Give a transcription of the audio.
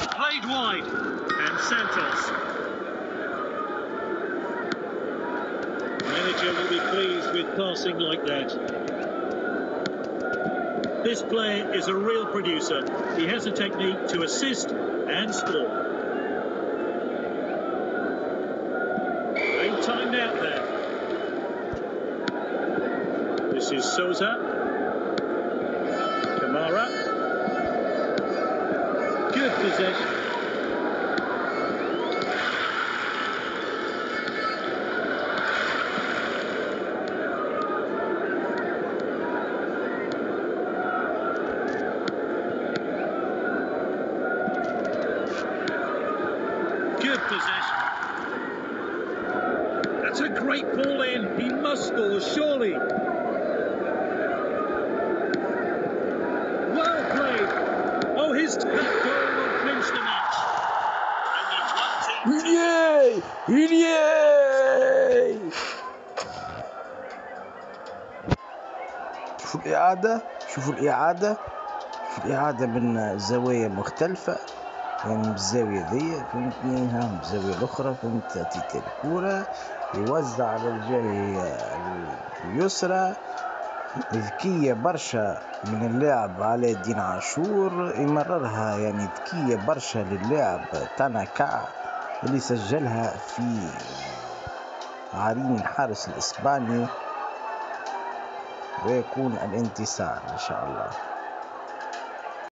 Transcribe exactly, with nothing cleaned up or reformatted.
Played wide. And Santos. Manager will be pleased with passing like that. This player is a real producer. He has a technique to assist and score. Ain't timed out there. This is Souza. Kamara. Good possession. Good possession. That's a great ball in. He must score, surely. Well played. Oh, his that goal will clinch the match. Only one team. Yay! Yay! شوفوا الإعادة شوفوا الإعادة شوفوا الإعادة من زوايا مختلفة، يعني بالزاوية ذي فهمتني، ها بالزاوية الأخرى فهمت تأتي الكرة يوزع على الجهة اليسرى. ذكية برشا من اللاعب علاء الدين عاشور، يمررها يعني ذكية برشا للاعب تاناكا اللي سجلها في عرين الحارس الإسباني، ويكون الانتصار إن شاء الله.